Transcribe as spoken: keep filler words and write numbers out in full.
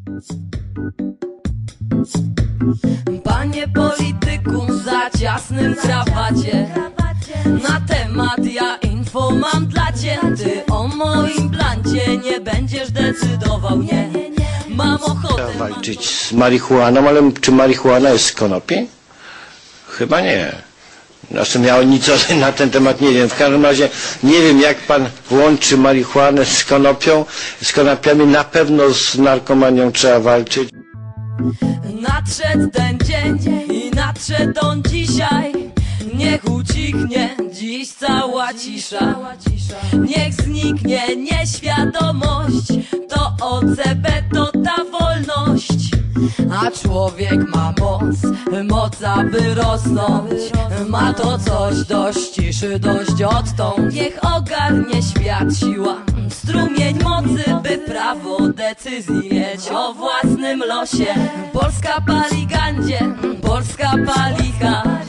Panie polityku w za ciasnym krawacie, na temat ja info mam dla cię. Ty o moim plancie nie będziesz decydował, nie. Mam ochotę Trzeba walczyć z marihuaną, ale czy marihuana jest z konopi? Chyba nie. Znaczy ja nic na ten temat nie wiem. W każdym razie nie wiem, jak pan łączy marihuanę z konopią. Z konopiami na pewno z narkomanią trzeba walczyć. Nadszedł ten dzień i nadszedł on dzisiaj. Niech ucichnie dziś cała cisza. Niech zniknie nieświadomość. To O C B to ta wolność. A człowiek ma moc, moc aby rosnąć. Ma to coś dość ciszy, dość odtąd. Niech ogarnie świat siła, strumień mocy, by prawo decyzji mieć o własnym losie. Polska pali gandzie, Polska pali hasz.